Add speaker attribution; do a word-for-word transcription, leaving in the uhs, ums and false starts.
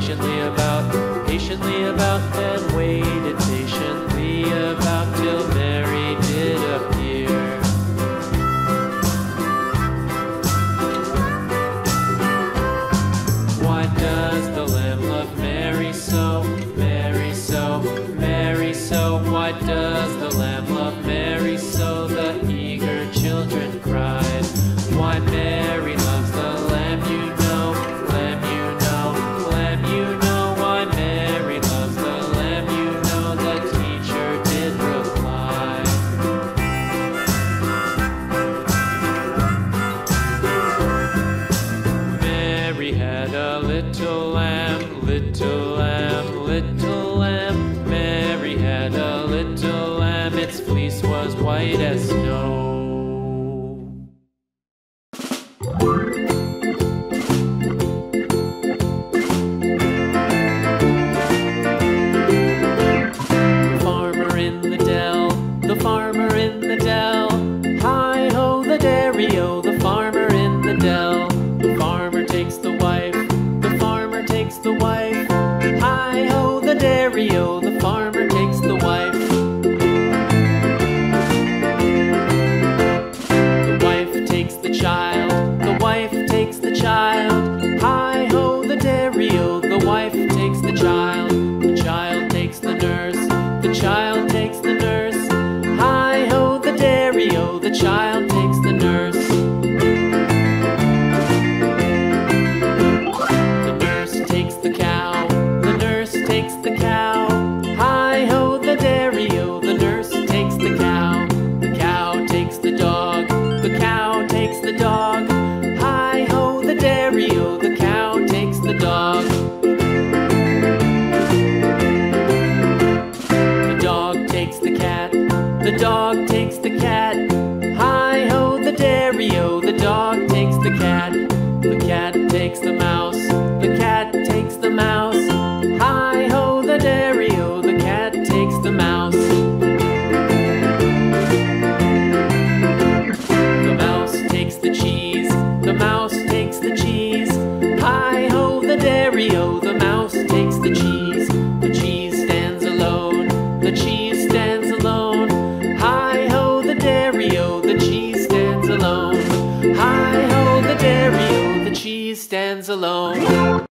Speaker 1: patiently about, patiently about, then waited patiently about till Mary did appear. Why does the lamb love Mary so, Mary so, Mary so? Why does the lamb love Mary so? The eager children cried. Why Mary loves the lamb, you know, lamb, you know, lamb, you know. Why Mary loves the lamb, you know, the teacher did reply. Mary had a little lamb, little lamb, little lamb. Mary had a little lamb, its fleece was white as snow. The farmer in the dell, hi-ho the dairy-o, the farmer in the dell. The farmer takes the wife, the farmer takes the wife, hi-ho the dairy-o, the farmer takes the wife. The wife takes the child, the wife takes the child, hi-ho the dairy-o, the wife takes the child. The child takes the nurse, the child takes the nurse, hi-ho the dairy-o, the child takes the nurse. The nurse takes the cow, the nurse takes the cow, hi-ho the dairy-o, the nurse takes the cow. The cow takes the dog, the cow takes the dog, hi-ho the dairy-o, the cow takes the dog. The dog takes the cat, the dog takes the cat, hi-ho the dairy-o, the dog takes the cat. The cat takes the mouse, the cat takes the mouse, hi-ho the dairy-o, the cat takes the mouse. The mouse takes the cheese, the mouse takes the cheese, hi-ho the dairy-o, the mouse takes the cheese. The cheese stands alone, the cheese stands alone, hi-ho the dairy-o, the cheese stands alone, hi-ho the dairy-o, the cheese stands alone.